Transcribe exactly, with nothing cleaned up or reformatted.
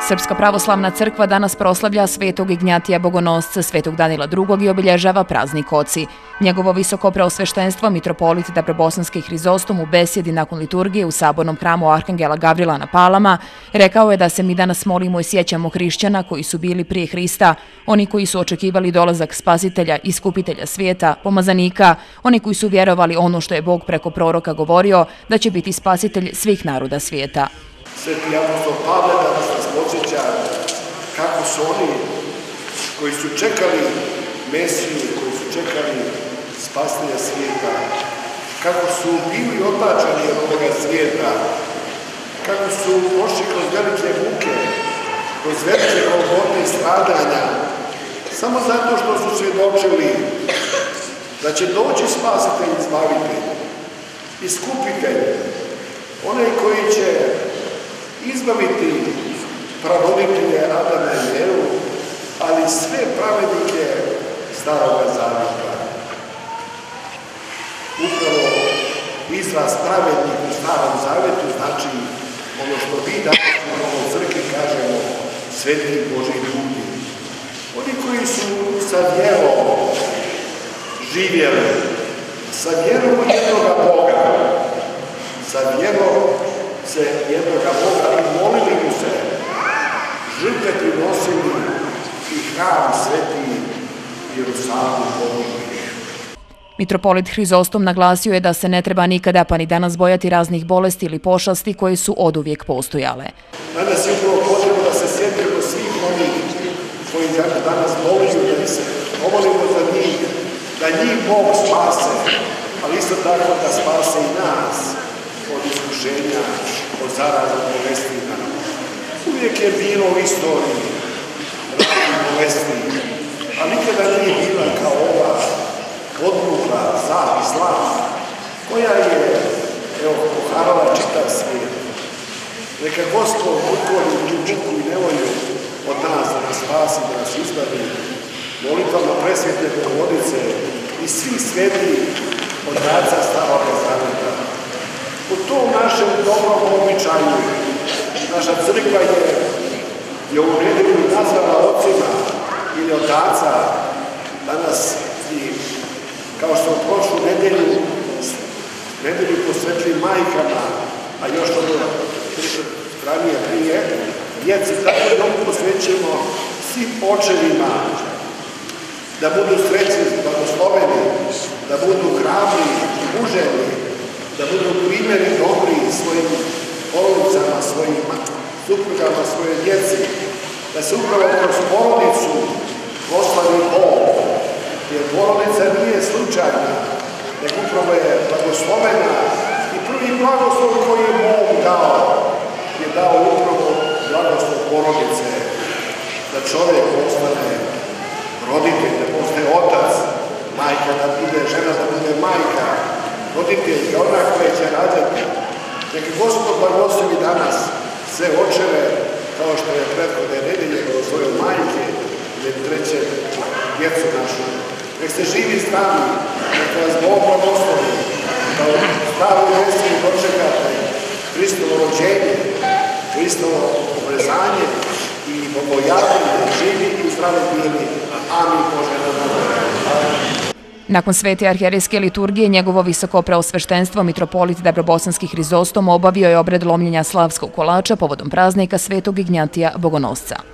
Srpska pravoslavna crkva danas proslavlja Svetog Ignjatija Bogonosca, Svetog Danila drugog i obilježava praznik Oci. Njegovo visoko preosveštenstvo, mitropolit Dabrobosanski Hrizostom u besjedi nakon liturgije u sabornom hramu Arhangela Gavrila na Palama rekao je da se mi danas molimo i sjećamo hrišćana koji su bili prije Hrista, oni koji su očekivali dolazak spasitelja, iskupitelja svijeta, pomazanika, oni koji su vjerovali ono što je Bog preko proroka govorio, da će biti spasitelj svih naroda svijeta. Sveti apostol Pavle danas nas podsjeća kako su oni koji su čekali Mesiju, koji su čekali spasitelja svijeta, kako su bili odbačeni od ovoga svijeta, kako su prošli kroz velike muke, kroz velike golgote i stradanja, samo zato što su svjedočili da će doći spasitelj i izbavitelj, iskupitelj, onaj koji će izbaviti pravoditelje Adama i Evu, ali sve pravednike Staroga Zavjeta. Upravo izraz pravednik u Starom Zavjetu znači ono što vi danas u Novoj crkvi kažemo sveti Božji ljudi. Oni koji su sa vjerom živjeli, sa vjerom u jednoga Boga, sa vjerom se jednoga Boga i molili mu se, žrtve prinosili i hram sveti Jerusalim podigli. Mitropolit Hrizostom naglasio je da se ne treba nikada pa ni danas bojati raznih bolesti ili pošasti koje su oduvijek postojale. Danas je upravo potrebno da se sjetimo svih onih koji danas molimo, da se pomolimo za njih, da njih Bog spase, ali isto tako da spase i nas od iskušenja, od zaraza bolestina. Uvijek je bilo u istoriji raznih bolesti, a nikada nije bila kao ova podmukla za i zla, koja je, evo, poharala čitav svijet. Neka Gospod ukloni tu muku i nevolju od nas da nas spasi, da nas izbavi, molitvama presvjetne Bogorodice i svih svetih od oca Staroga Zavjeta. U tom našem dobrom običaju naša crkva je, je u nedelju nazvala ocima ili otaca, danas i kao što u prošlu nedelju, nedelju posvetili majkama, a još ono ranije prije, djeci, tako da mu posvećujemo svim očevima, da budu srećni, blagosloveni, da budu hrabri, muženi, da budu primjeri dobri svojim porodicama, svojim suprugama, svoje djeci, da se upravo kroz porodicu proslavi Bog, jer porodica nije slučajna, nego upravo je blagoslovena i prvi blagoslov koji je Bog dao, je dao upravo blagoslov porodice, da čovjek postane roditelj, da postane otac, majka da bude žena, da bude majka, roditelj je ona koja će rađati. Neka Gospod blagoslovi danas sve očeve, kao što je prethodne nedelje svoje majke, ili treće djecu našu. Nek se živi zdravi, neka vas Bog blagoslovi, da u stavu veseli dočekate Hristovo rođenje, Hristovo obrezanje i bogojavljanje, živi i zdravi bili. Amin Bože na nama. Nakon svete arhijerejske liturgije, njegovo visoko preosveštenstvo, mitropolit Dabrobosanski Hrizostom obavio je obred lomljenja slavskog kolača povodom praznika Svetog Ignjatija Bogonosca.